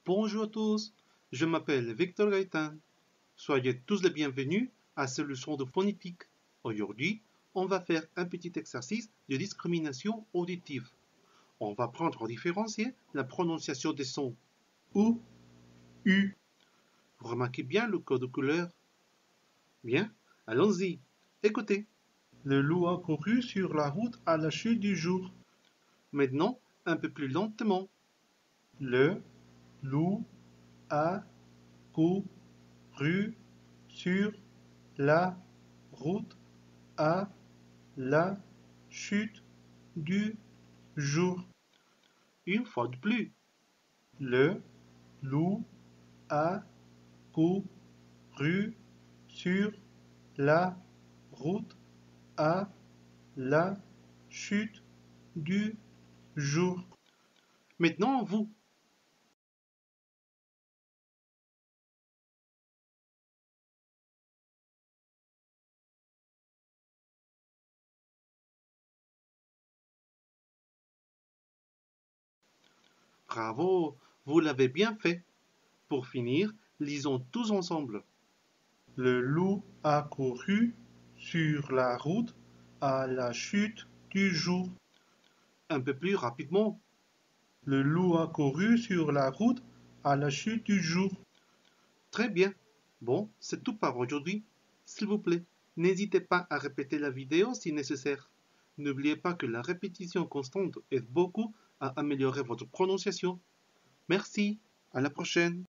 Bonjour à tous, je m'appelle Victor Gaëtan. Soyez tous les bienvenus à cette leçon de phonétique. Aujourd'hui, on va faire un petit exercice de discrimination auditive. On va prendre en différencier la prononciation des sons OU, U. Vous remarquez bien le code de couleur? Bien, allons-y. Écoutez. Le loup a couru sur la route à la chute du jour. Maintenant, un peu plus lentement. Le loup a couru sur la route à la chute du jour. Une fois de plus. Le loup a couru sur la route à la chute du jour. Maintenant, vous. Bravo, vous l'avez bien fait. Pour finir, lisons tous ensemble. Le loup a couru sur la route à la chute du jour. Un peu plus rapidement. Le loup a couru sur la route à la chute du jour. Très bien. Bon, c'est tout pour aujourd'hui. S'il vous plaît, n'hésitez pas à répéter la vidéo si nécessaire. N'oubliez pas que la répétition constante aide beaucoup à améliorer votre prononciation. Merci, à la prochaine.